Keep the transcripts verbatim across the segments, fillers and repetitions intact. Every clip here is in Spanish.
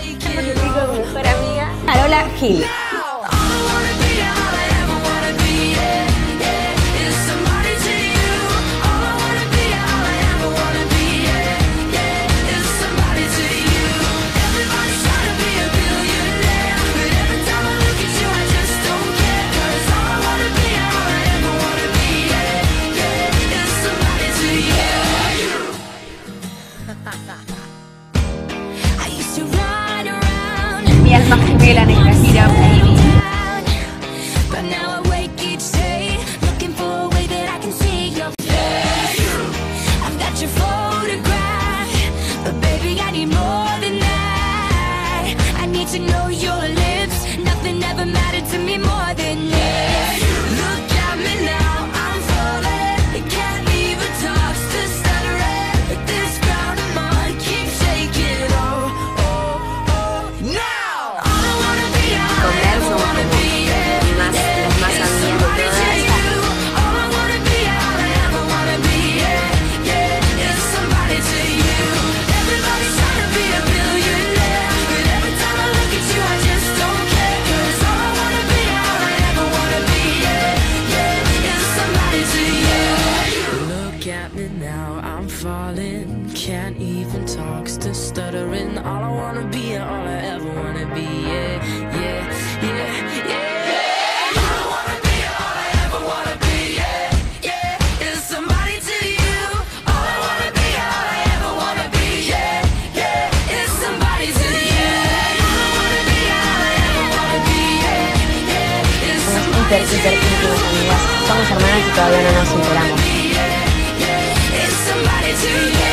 Tiempo que estoy con mi mejor amiga, Carola Gil. Mi alma gemela negra gira, baby. Can't even talk, still stuttering. All I wanna be, all I ever wanna be, yeah, yeah, yeah, yeah. All I wanna be, all I ever wanna be, yeah, yeah, is somebody to you. All I wanna be, all I ever wanna be, yeah, yeah, is somebody to you. All I wanna be, all I ever wanna be, yeah, yeah, is somebody to you. Somos hermanas y todavía no nos enteramos. It's somebody to you.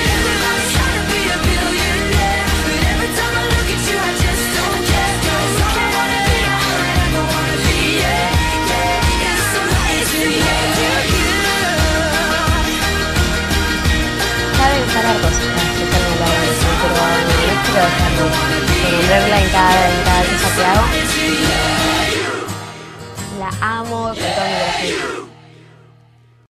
Saben usar arcos, pero no quiero dejarlo. Ponerla en cada, en cada